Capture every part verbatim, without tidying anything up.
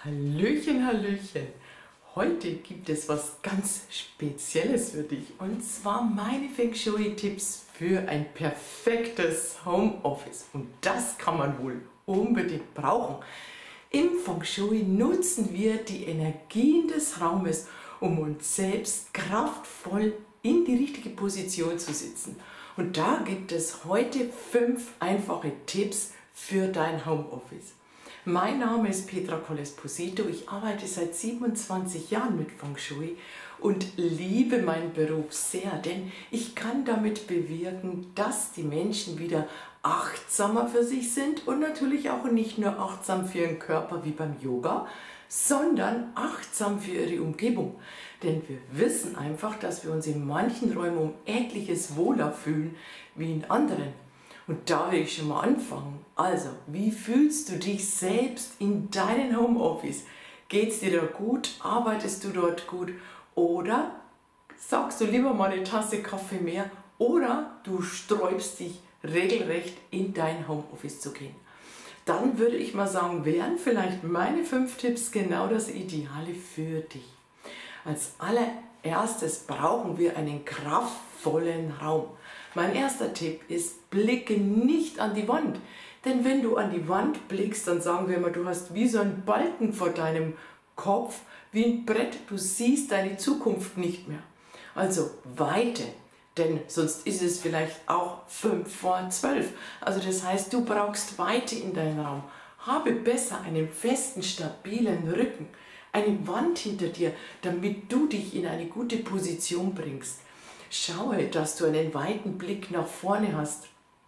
Hallöchen, Hallöchen! Heute gibt es was ganz Spezielles für dich und zwar meine Feng Shui-Tipps für ein perfektes Homeoffice. Und das kann man wohl unbedingt brauchen. Im Feng Shui nutzen wir die Energien des Raumes, um uns selbst kraftvoll in die richtige Position zu sitzen. Und da gibt es heute fünf einfache Tipps für dein Homeoffice. Mein Name ist Petra Coll-Esposito, ich arbeite seit siebenundzwanzig Jahren mit Feng Shui und liebe meinen Beruf sehr, denn ich kann damit bewirken, dass die Menschen wieder achtsamer für sich sind und natürlich auch nicht nur achtsam für ihren Körper wie beim Yoga, sondern achtsam für ihre Umgebung. Denn wir wissen einfach, dass wir uns in manchen Räumen um etliches wohler fühlen wie in anderen. Und da will ich schon mal anfangen. Also, wie fühlst du dich selbst in deinem Homeoffice? Geht es dir da gut? Arbeitest du dort gut? Oder sagst du lieber mal eine Tasse Kaffee mehr? Oder du sträubst dich regelrecht in dein Homeoffice zu gehen? Dann würde ich mal sagen, wären vielleicht meine fünf Tipps genau das Ideale für dich. Als allererstes brauchen wir einen kraftvollen Raum. Mein erster Tipp ist, blicke nicht an die Wand. Denn wenn du an die Wand blickst, dann sagen wir immer, du hast wie so einen Balken vor deinem Kopf, wie ein Brett, du siehst deine Zukunft nicht mehr. Also Weite, denn sonst ist es vielleicht auch fünf vor zwölf. Also das heißt, du brauchst Weite in deinem Raum. Habe besser einen festen, stabilen Rücken, eine Wand hinter dir, damit du dich in eine gute Position bringst. Schaue, dass du einen weiten Blick nach vorne hast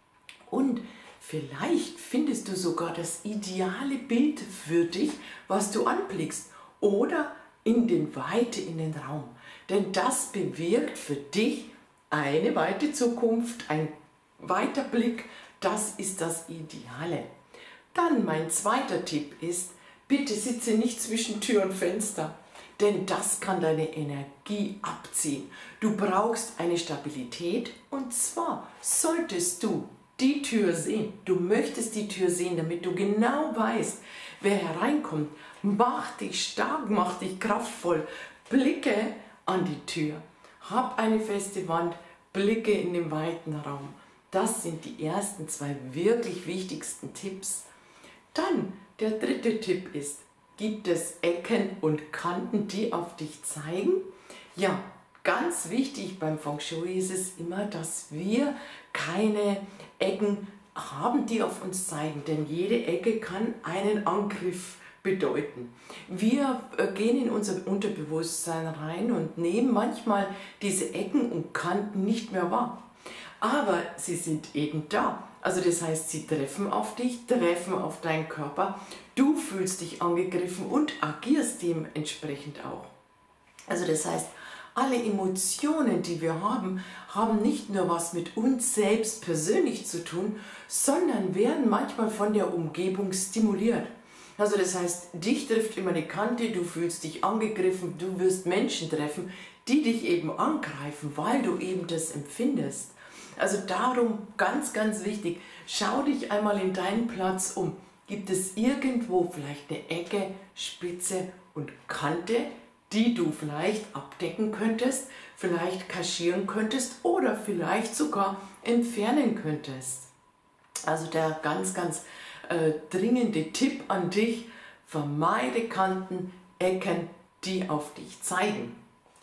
und vielleicht findest du sogar das ideale Bild für dich, was du anblickst oder in den Weite in den Raum. Denn das bewirkt für dich eine weite Zukunft, ein weiter Blick, das ist das Ideale. Dann mein zweiter Tipp ist, bitte sitze nicht zwischen Tür und Fenster. Denn das kann deine Energie abziehen. Du brauchst eine Stabilität und zwar solltest du die Tür sehen. Du möchtest die Tür sehen, damit du genau weißt, wer hereinkommt. Mach dich stark, mach dich kraftvoll. Blicke an die Tür. Hab eine feste Wand, blicke in den weiten Raum. Das sind die ersten zwei wirklich wichtigsten Tipps. Dann der dritte Tipp ist, gibt es Ecken und Kanten, die auf dich zeigen? Ja, ganz wichtig beim Feng Shui ist es immer, dass wir keine Ecken haben, die auf uns zeigen, denn jede Ecke kann einen Angriff bedeuten. Wir gehen in unser Unterbewusstsein rein und nehmen manchmal diese Ecken und Kanten nicht mehr wahr. Aber sie sind eben da. Also das heißt, sie treffen auf dich, treffen auf deinen Körper. Du fühlst dich angegriffen und agierst dementsprechend auch. Also das heißt, alle Emotionen, die wir haben, haben nicht nur was mit uns selbst persönlich zu tun, sondern werden manchmal von der Umgebung stimuliert. Also das heißt, dich trifft immer eine Kante, du fühlst dich angegriffen, du wirst Menschen treffen, die dich eben angreifen, weil du eben das empfindest. Also darum ganz, ganz wichtig, schau dich einmal in deinen Platz um. Gibt es irgendwo vielleicht eine Ecke, Spitze und Kante, die du vielleicht abdecken könntest, vielleicht kaschieren könntest oder vielleicht sogar entfernen könntest? Also der ganz, ganz äh, dringende Tipp an dich, vermeide Kanten, Ecken, die auf dich zeigen.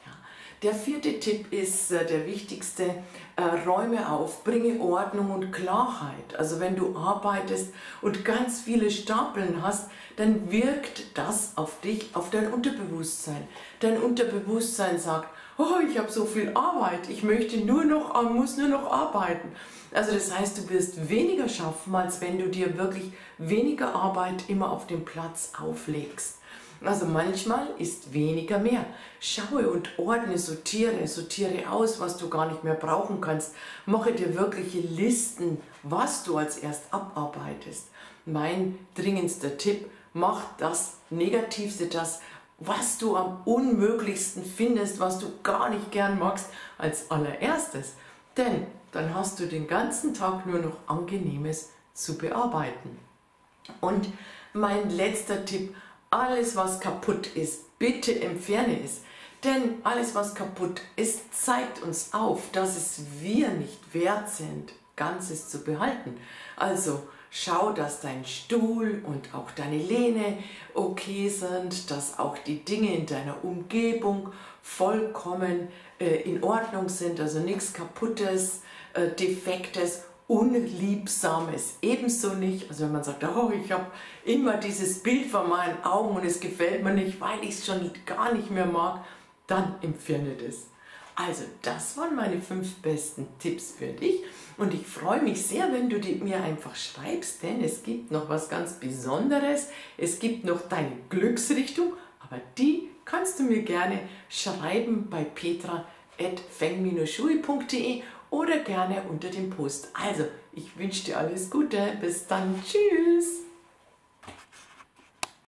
Der vierte Tipp ist äh, der wichtigste, äh, räume auf, bringe Ordnung und Klarheit. Also wenn du arbeitest und ganz viele Stapeln hast, dann wirkt das auf dich, auf dein Unterbewusstsein. Dein Unterbewusstsein sagt, oh, ich habe so viel Arbeit, ich möchte nur noch, muss nur noch arbeiten. Also das heißt, du wirst weniger schaffen, als wenn du dir wirklich weniger Arbeit immer auf den Platz auflegst. Also manchmal ist weniger mehr. Schaue und ordne, sortiere, sortiere aus, was du gar nicht mehr brauchen kannst. Mache dir wirkliche Listen, was du als erst abarbeitest. Mein dringendster Tipp, mach das Negativste, das, was du am unmöglichsten findest, was du gar nicht gern magst, als allererstes. Denn dann hast du den ganzen Tag nur noch Angenehmes zu bearbeiten. Und mein letzter Tipp, alles was kaputt ist, bitte entferne es. Denn alles was kaputt ist, zeigt uns auf, dass es wir nicht wert sind, Ganzes zu behalten. Also schau, dass dein Stuhl und auch deine Lehne okay sind, dass auch die Dinge in deiner Umgebung vollkommen äh, in Ordnung sind, also nichts Kaputtes, äh, Defektes, Unliebsames. Ebenso nicht, also wenn man sagt, oh, ich habe immer dieses Bild vor meinen Augen und es gefällt mir nicht, weil ich es schon gar nicht mehr mag, dann entferne das. Also das waren meine fünf besten Tipps für dich und ich freue mich sehr, wenn du die mir einfach schreibst, denn es gibt noch was ganz Besonderes, es gibt noch deine Glücksrichtung, aber die kannst du mir gerne schreiben bei petra at feng Bindestrich shui punkt de oder gerne unter dem Post. Also, ich wünsche dir alles Gute, bis dann, tschüss!